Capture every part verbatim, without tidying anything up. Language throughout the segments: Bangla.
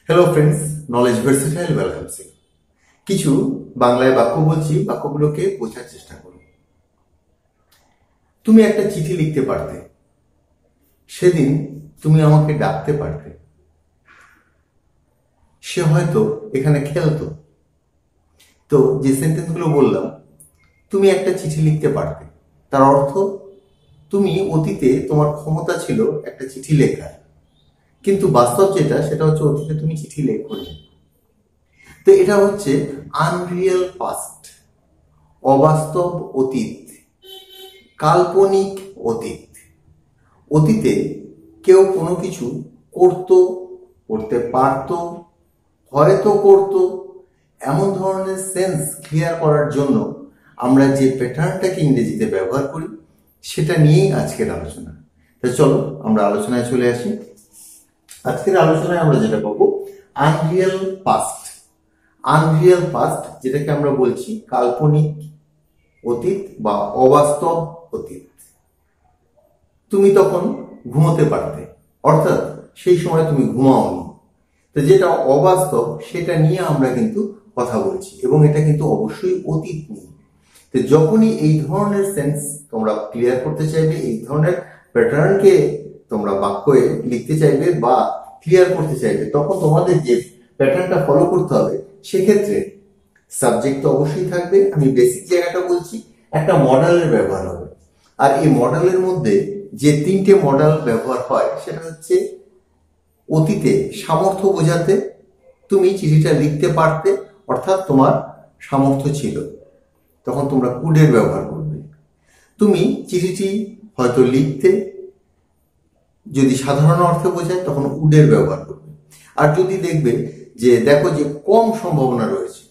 Hello friends, knowledge versatile welcome সি। কিছু বাংলায় বাক্য বলছি, বাক্যগুলোকে বোঝার চেষ্টা করো। তুমি একটা চিঠি লিখতে পারতে, সেদিন তুমি আমাকে ডাকতে পারতে, সে হয়তো এখানে খেলতো। তো যে সেন্টেন্সগুলো বললাম, তুমি একটা চিঠি লিখতে পারতে, তার অর্থ তুমি অতীতে তোমার ক্ষমতা ছিল একটা চিঠি লেখার, কিন্তু বাস্তব যেটা সেটা হচ্ছে অতীতে তুমি চিঠি লেখোনি। তো এটা হচ্ছে আনরিয়েল পাস্ট, অবাস্তব অতীত, কাল্পনিক অতীত। অতীতে কেউ কোনো কিছু করতো, করতে পারতো, হয়তো করতো, এমন ধরনের সেন্স ক্লিয়ার করার জন্য আমরা যে প্যাটার্নটাকে ইংরেজিতে ব্যবহার করি সেটা নিয়েই আজকের আলোচনা। তো চলো আমরা আলোচনায় চলে আসি। আজকের আলোচনায় আমরা যেটা পাবো আনরিয়েল পাস্ট। আনরিয়েল পাস্ট যেটাকে আমরা বলছি কাল্পনিক অতীত বা অবাস্তব অতীত। তুমি তখন ঘুমোতে পারতে, অর্থাৎ সেই সময় তুমি ঘুমাওনি। তো যেটা অবাস্তব সেটা নিয়ে আমরা কিন্তু কথা বলছি, এবং এটা কিন্তু অবশ্যই অতীত নিয়ে। তো যখনই এই ধরনের সেন্স তোমরা ক্লিয়ার করতে চাইবে, এই ধরনের প্যাটার্নকে তোমরা বাক্যে লিখতে চাইবে বা ক্লিয়ার করতে চাইবে, তখন তোমাদের যে প্যাটার্নটা ফলো করতে হবে সেক্ষেত্রে সাবজেক্ট তো অবশ্যই থাকবে। আমি বেসিক জায়গাটা বলছি, একটা মডেলের ব্যবহার হবে। আর এই মডেলের মধ্যে যে তিনটে মডেল ব্যবহার হয় সেটা হচ্ছে অতীতে সামর্থ্য বোঝাতে, তুমি চিঠিটা লিখতে পারতে, অর্থাৎ তোমার সামর্থ্য ছিল, তখন তোমরা কুডের ব্যবহার করবে। তুমি চিঠিটি হয়তো লিখতে, যদি সাধারণ অর্থে বোঝায় তখন উডের ব্যবহার করবে। আর যদি দেখবে যে দেখো যে কম সম্ভাবনা রয়েছে,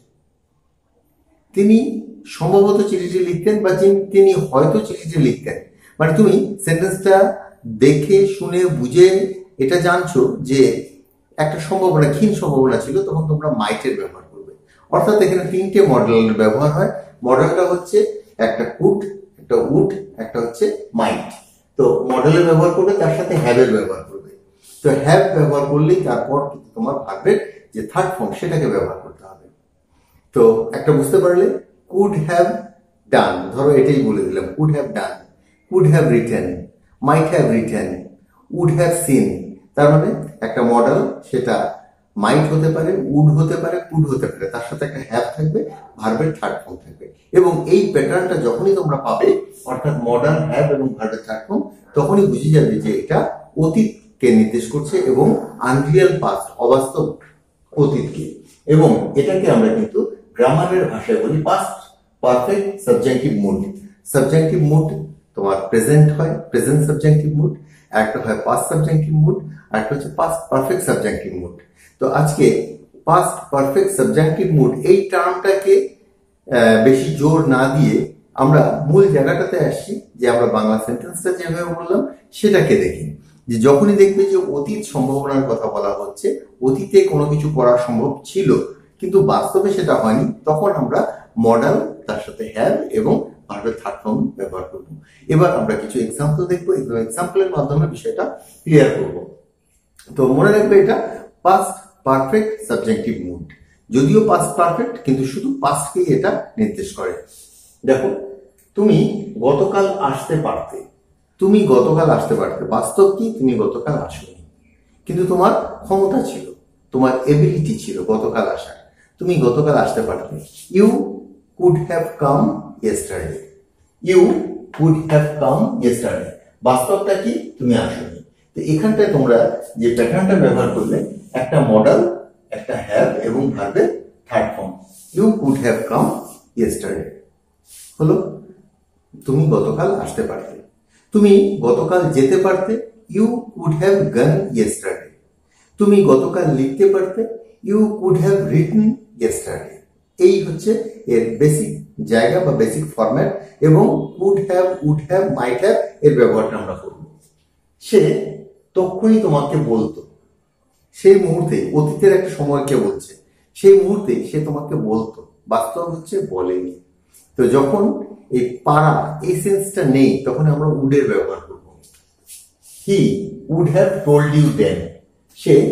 তিনি সম্ভবত চিঠিটি লিখতেন বা তিনি হয়তো চিঠিটি লিখতেন, মানে তুমি সেন্টেন্সটা দেখে শুনে বুঝে এটা জানছো যে একটা সম্ভাবনা, ক্ষীণ সম্ভাবনা ছিল, তখন তোমরা মাইটের ব্যবহার করবে। অর্থাৎ এখানে তিনটে মডেলের ব্যবহার হয়। মডেলটা হচ্ছে একটা কুড, একটা উড, একটা হচ্ছে মাইট। তো মডেলের ব্যবহার করবে, তার সাথে হ্যাভের ব্যবহার করবে। তো হ্যাভ ব্যবহার করলেই তারপর কিন্তু তোমার ভার্বের যে থার্ড ফর্ম সেটাকে ব্যবহার করতে হবে। তো একটা বুঝতে পারলে, কুড হ্যাভ ডান, ধরো এটাই বলে দিলাম, could have done, could have written, might have written, would have seen. তার মানে একটা মডেল, সেটা মাইট হতে পারে, উড হতে পারে, কুড হতে পারে, তার সাথে একটা হ্যাভ থাকবে, ভার্বের থার্ড ফর্ম থাকবে। এবং এই প্যাটার্নটা যখনই তোমরা পাবে, অর্থাৎ মডেল, হ্যাভ এবং ভার্বের থার্ড ফর্ম, তখনই বুঝে যাবে যে এটা অতীতকে নির্দেশ করছে এবং আনরিয়েল পাস্ট, অবাস্তব অতীতকে। এবং এটাকে আমরা কিন্তু গ্রামারের ভাষায় বলি past perfect subjunctive mood. Subjunctive mood তোমার প্রেজেন্ট হয়, প্রেজেন্ট সাবজেক্টিভ মুড, একটা হয় পাস্ট সাবজেক্টিভ মুড, আর একটা হচ্ছে পাস্ট পারফেক্ট সাবজেক্টিভ মুড। তো আজকে পাস্ট পারফেক্ট সাবজেক্টিভ মুড এই টার্মটাকে বেশি জোর না দিয়ে আমরা মূল জায়গাটাতে আসছি, যে আমরা বাংলা সেন্টেন্সটা যেভাবে বললাম সেটাকে দেখি। যে যখনই দেখবে যে অতীত সম্ভাবনার কথা বলা হচ্ছে, অতীতে কোনো কিছু করা সম্ভব ছিল কিন্তু বাস্তবে সেটা হয়নি, তখন আমরা মডেল, তার সাথে হ্যাভ এবং ভার্বের থার্ড ফর্ম ব্যবহার করব। এবার আমরা কিছু এক্সাম্পল দেখবো, এগুলো এক্সাম্পলের মাধ্যমে বিষয়টা ক্লিয়ার করব। তো মনে রাখবে এটা পাস্ট পারফেক্ট সাবজেক্টিভ মুড, যদিও পাস্ট পারফেক্ট কিন্তু শুধু পাস্টকেই এটা নির্দেশ করে। দেখো, তুমি গতকাল আসতে পারতে, তুমি গতকাল আসতে পারতে, বাস্তব কি তুমি গতকাল আসোনি, কিন্তু তোমার ক্ষমতা ছিল, তোমার এবিলিটি ছিল গতকাল আসার, তুমি গতকাল আসতে পারতে। You could have come yesterday, you could have come yesterday, বাস্তবটা কি তুমি আসোনি। তো এখানটায় তোমরা যে প্যাটার্নটা ব্যবহার করলে, একটা মডেল, একটা হ্যাভ এবং ভার্বের third form. You could have come yesterday হলো তুমি গতকাল আসতে পারতে। তুমি গতকাল যেতে পারতে, you could have gone yesterday. তুমি গতকাল লিখতে পারতে, you could have written yesterday. এই হচ্ছে এর বেসিক জায়গা বা বেসিক ফরম্যাট। এবং could have, would have, might have এর ব্যবহারটা আমরা করব। সে তখনই তোমাকে বলতো, সেই মুহূর্তে, অতীতের একটা সময়কে বলছে, সেই মুহূর্তে সে তোমাকে বলতো, বাস্তব হচ্ছে বলেনি। তো যখন এই পারা, এই সেন্সটা নেই, তখন আমরা উডের ব্যবহার করব। He would have told you then, সে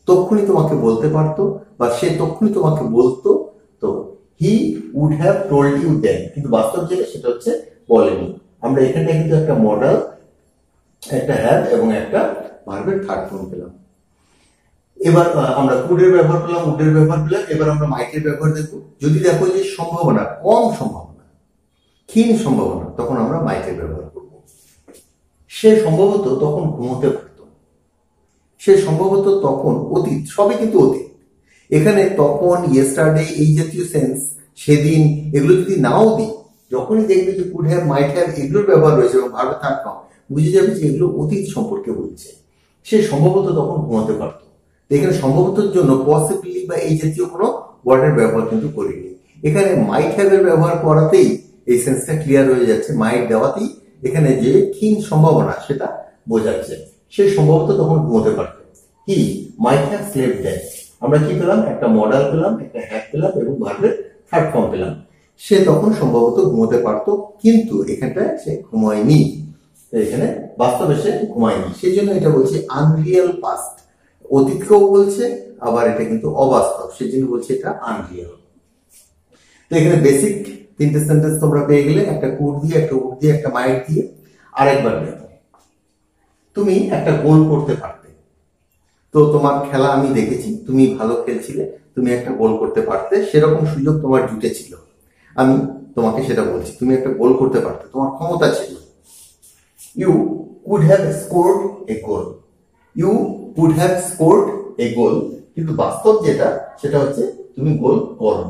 তখনই তোমাকে বলতে পারতো বা সে তখনই তোমাকে বলতো, তো he would have told you then, কিন্তু বাস্তব যেটা সেটা হচ্ছে বলেনি। আমরা এখানটা কিন্তু একটা মডেল, একটা হ্যাভ এবং একটা ভার্বের থার্ড ফর্ম পেলাম। এবার আমরা কুডের ব্যবহার পেলাম, উডের ব্যবহার পেলাম। এবার আমরা মাইটের ব্যবহার দেখবো। যদি দেখো যে সম্ভাবনা কম, সম্ভাবনা ক্ষীণ সম্ভাবনা, তখন আমরা মাইটের ব্যবহার করব। সে সম্ভবত তখন ঘুমোতে পারত, সে সম্ভবত তখন, অতীত, সবই কিন্তু অতীত। এখানে তখন, ইয়েস্টারডে, এই জাতীয় সেন্স, সেদিন, এগুলো যদি নাও দিই, যখনই দেখবে যে কুড হ্যাভ, মাইট হ্যাভ এগুলোর ব্যবহার রয়েছে এবং ভার্বের থার্ড ফর্ম, বুঝে যাবে যে এগুলো অতীত সম্পর্কে বলছে। সে সম্ভবত তখন ঘুমাতে পারত। এখানে সম্ভবতর জন্য পসিবলি বা এই জাতীয় কোনো ওয়ার্ডের ব্যবহার কিন্তু করিনি। এখানে মাইট হ্যাভ এর ব্যবহার করাতেই এই সেন্সটা ক্লিয়ার হয়ে যাচ্ছে। মাইট দেওয়াতেই এখানে যে ক্ষীণ সম্ভাবনা সেটা বোঝাচ্ছে। সে সম্ভবত তখন ঘুমোতে পারত। He might have slept that. আমরা কি পেলাম? একটা মডেল পেলাম, একটা হ্যাভ পেলাম এবং ভার্বের থার্ড ফর্ম পেলাম। সে তখন সম্ভবত ঘুমোতে পারত, কিন্তু এখানটায় সে ঘুমায়নি। এখানে বাস্তবে সে ঘুমায়নি, সেই জন্য এটা বলছে আনরিয়াল পাস্ট। অতীতকেও বলছে, আবার এটা কিন্তু অবাস্তব, সেই জন্য বলছে এটা আনরিয়াল। তো এখানে বেসিক তিনটে সেন্টেন্স তোমরা পেয়ে গেলে, একটা কুড দিয়ে, একটা উড দিয়ে, একটা মাইট দিয়ে। আরেকবার দেখো, তুমি একটা গোল করতে পারতে। তো তোমার খেলা আমি দেখেছি, তুমি ভালো খেলছিলে, তুমি একটা গোল করতে পারতে, সেরকম সুযোগ তোমার জুটেছিল। আমি তোমাকে সেটা বলছি, তুমি একটা গোল করতে পারতে, তোমার ক্ষমতা ছিল। You could have scored a goal. You could have scored a goal, কিন্তু বাস্তব যেটা সেটা হচ্ছে তুমি গোল করো।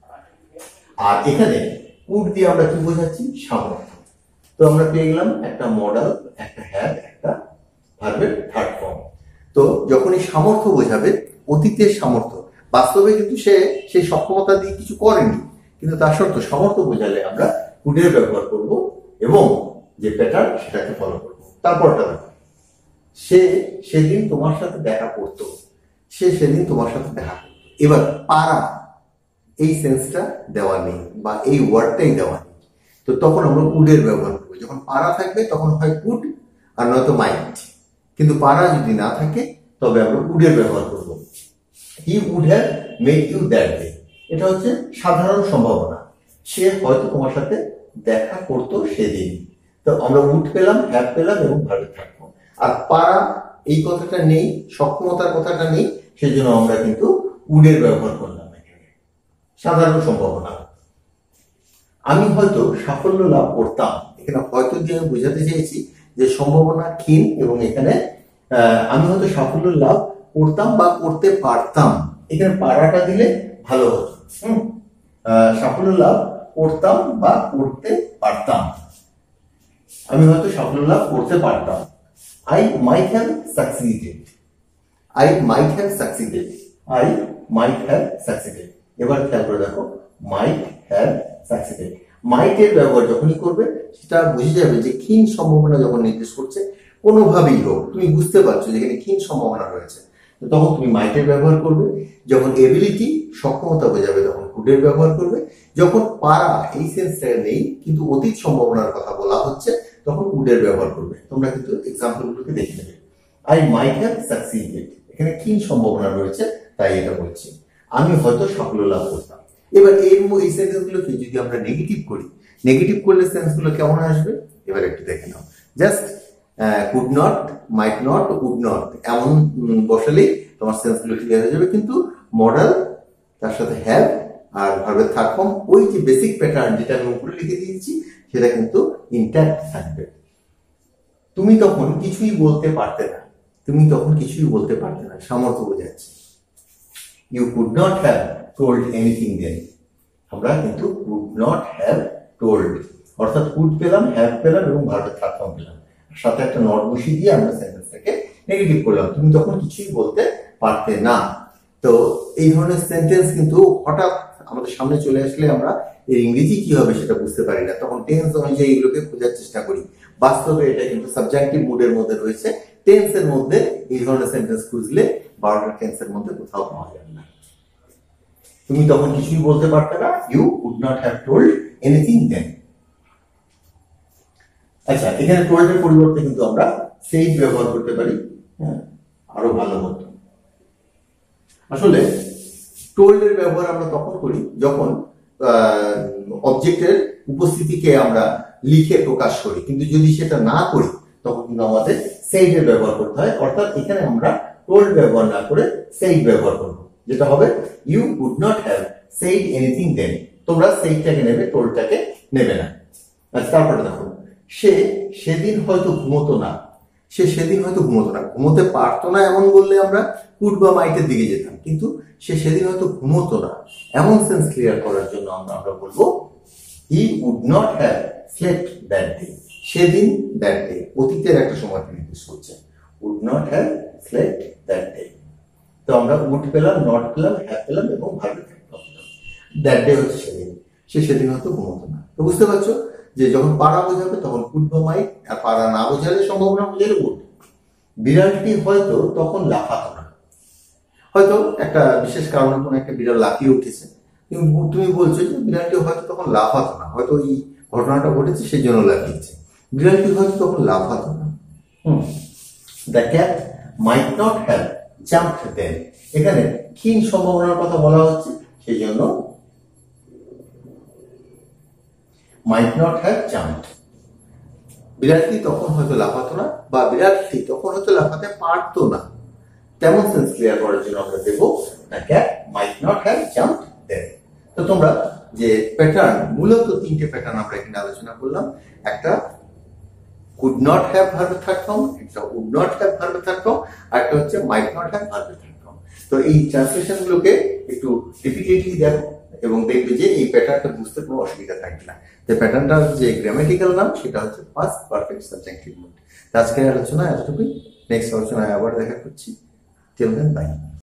আর এখানে কুড দিয়ে আমরা কি বোঝাচ্ছি? সামর্থ্য। তো আমরা পেয়ে গেলাম একটা মডেল, একটা হ্যাভ, একটা ভার্বের থার্ড ফর্ম। তো যখনই সামর্থ্য বোঝাবে, অতীতের সামর্থ্য, বাস্তবে কিন্তু সে সেই সক্ষমতা দিয়ে কিছু করেনি, কিন্তু তার সত্ত্বেও সামর্থ্য বোঝালে আমরা কুডের ব্যবহার করব এবং যে প্যাটার্ন সেটাকে ফলো করব। তারপরটা দেখো, সে সেদিন তোমার সাথে দেখা করতো। সে সেদিন তোমার সাথে দেখা করতো। এবার পারা, এই সেন্সটা দেওয়া নেই বা এই ওয়ার্ডটাই দেওয়া নেই, তো তখন আমরা কুডের ব্যবহার করবো। যখন পারা থাকবে তখন হয় কুড আর নয়তো মাইট, কিন্তু পারা যদি না থাকে তবে আমরা কুডের ব্যবহার করব। He would have made you that day, এটা হচ্ছে সাধারণ সম্ভাবনা, সে হয়তো তোমার সাথে দেখা করতো সেদিন। তো আমরা উড পেলাম, হ্যাভ পেলাম এবং ভার্বে থাকবো। আর পারা, এই কথাটা নেই, সক্ষমতার কথাটা নেই, সেজন্য আমরা কিন্তু উডের ব্যবহার করলাম। সাধারণ সম্ভাবনা, আমি হয়তো সাফল্য লাভ করতাম। এখানে হয়তো দিয়ে আমি বোঝাতে চেয়েছি যে সম্ভাবনা ক্ষীণ, এবং এখানে আমি হয়তো সাফল্য লাভ করতাম বা করতে পারতাম। এখানে পারাটা দিলে ভালো হতো। হম সাফল্য লাভ করতাম বা করতে পারতাম, আমি হয়তো সাফল্য লাভ করতে পারতাম। I might have succeeded. I might have succeeded. I might have succeeded. এবার খেয়াল করে দেখো, মাইট হ্যাভ সাকসিডেড। মাইটের ব্যবহার যখনই করবে, সেটা বুঝে যাবে যে ক্ষীণ সম্ভাবনা যখন নির্দেশ করছে, কোনোভাবেই হোক, তুমি বুঝতে পারছো যে এখানে ক্ষীণ সম্ভাবনা রয়েছে, তখন তুমি মাইটের ব্যবহার করবে। যখন এবিলিটি, সক্ষমতা বোঝাবে, তখন কুডের ব্যবহার করবে। যখন পারা, এই সেন্সটা নেই কিন্তু অতীত সম্ভাবনার কথা বলা হচ্ছে, তখন উডের ব্যবহার করবে। তোমরা কিন্তু এক্সাম্পল গুলোকে দেখে নেবে। আই মাইট হ্যাভ সাকসিডেড, এখানে ক্ষীণ সম্ভাবনা রয়েছে, তাই এটা বলছি। আমি হয়তো সাফল্য লাভ করতাম। এবার এই এই সেন্টেন্স গুলোকে যদি আমরা নেগেটিভ করি, নেগেটিভ করলে সেন্স গুলো কেমন আসবে এবার একটু দেখে নাও। Just could not, might not, would not এমন বসালেই তোমার সেন্স গুলো ক্লিয়ার হয়ে যাবে। কিন্তু মডেল, তার সাথে হ্যাভ আর ভার্বের থার্ড ফর্ম, ওই যে বেসিক প্যাটার্ন যেটা আমি উপরে লিখে দিয়েছি, সেটা কিন্তু ইনট্যাক্ট থাকবে। তুমি তখন কিছুই বলতে পারতে না। তুমি তখন কিছুই বলতে পারতে না, সামর্থ্য বোঝাচ্ছে। You could not have told anything then. আমরা কিন্তু could not have told, অর্থাৎ could পেলাম, have পেলাম এবং ভার্বের থার্ড ফর্ম পেলাম, সাথে একটা নট বসিয়ে দিয়ে আমরা সেন্টেন্সটাকে নেগেটিভ করলাম। তুমি তখন কিছুই বলতে পারতে না। তো এই ধরনের সেন্টেন্স কিন্তু হঠাৎ আমাদের সামনে চলে আসলে আমরা এর ইংরেজি কি হবে সেটা বুঝতে পারি না, তখন টেন্স অনুযায়ী এগুলোকে খোঁজার চেষ্টা করি। বাস্তবে এটা কিন্তু সাবজেক্টিভ মুডের মধ্যে রয়েছে। টেন্সের মধ্যে এই ধরনের সেন্টেন্স খুঁজলে বারোটা টেন্সের মধ্যে কোথাও পাওয়া যাবে না। তুমি তখন কিছুই বলতে পারতে না, you could not have told anything then. আচ্ছা, এখানে টোল্ড এর পরিবর্তে কিন্তু আমরা সেইড ব্যবহার করতে পারি, হ্যাঁ, আরো ভালো হতো। আসলে টোল্ড এর ব্যবহার আমরা তখন করি যখন অবজেক্টের উপস্থিতিকে আমরা লিখে প্রকাশ করি, কিন্তু যদি সেটা না করি তখন কিন্তু আমাদের সেইড এর ব্যবহার করতে হয়। অর্থাৎ এখানে আমরা টোল্ড ব্যবহার না করে সেইড ব্যবহার করব, যেটা হবে you would not have said anything then. তোমরা সেইডটাকে নেবে, টোল্ডটাকে নেবে না। আচ্ছা, তারপরে দেখো, সে সেদিন হয়তো ঘুমোতো না। সে সেদিন হয়তো ঘুমোতো না, ঘুমোতে পারতো না এমন বললে আমরা কুড বা মাইটের দিকে যেতাম, কিন্তু সে সেদিন হয়তো ঘুমোতো না এমন সেন্স ক্লিয়ার করার জন্য আমরা আমরা বলবো he would not have slept that day. সেদিন, দ্যাট ডে অতীতের একটা সময়কে নির্দেশ করছে। Would not have slept that day. তো আমরা উড পেলাম, নট পেলাম, হ্যাভ পেলাম এবং ভার্বের থাকলাম। দ্যাট ডে হচ্ছে সেদিন, সে সেদিন হয়তো ঘুমোতো না। তো বুঝতে পারছো যে যখন পাড়া বোঝাবে তখন কুড বা মাইট, আর পাড়া না বোঝালে, সম্ভাবনা বোঝালে উড। বিড়ালটি হয়তো তখন লাফাতো না। হয়তো একটা বিশেষ কারণে কোনো একটা বিড়াল লাফিয়ে উঠেছে, তুমি বলছো যে বিড়ালটি হয়তো তখন লাফাতো না, হয়তো এই ঘটনাটা ঘটেছে সেই জন্য লাফিয়েছে। বিড়ালটি হয়তো তখন লাফাতো না। Hmm the cat might not have jumped then. এখানে ক্ষীণ সম্ভাবনার কথা বলা হচ্ছে, সেই জন্য মাইট নট হ্যাভ জাম্পড। বিড়ালটি তখন হয়তো লাফাতো না, বা বিড়ালটি তখন হয়তো লাফাতে পারতো না, তেমন সেন্স ক্লিয়ার করার জন্য আমরা দেবো the cat might not have jumped then. তো তোমরা যে প্যাটার্ন, মূলত তিনটে প্যাটার্ন আমরা এখানে আলোচনা করলাম। একটা কুড নট হ্যাভ ভার্বের থার্ড ফর্ম, একটা উড নট হ্যাভ ভার্বের থার্ড ফর্ম, আর একটা হচ্ছে মাইট নট হ্যাভ ভার্বের থার্ড ফর্ম। তো এই ট্রান্সলেশন গুলোকে একটু রিপিটেডলি দেখো এবং দেখবে যে এই প্যাটার্নটা বুঝতে কোনো অসুবিধা থাকবে না। যে প্যাটার্নটার যে গ্রামাটিক্যাল নাম সেটা হচ্ছে পাস্ট পারফেক্ট সাবজেক্টিভ মুড। আজকের আলোচনা এতটুকুই। নেক্সট আলোচনায় আবার দেখা করছি। Till then, by.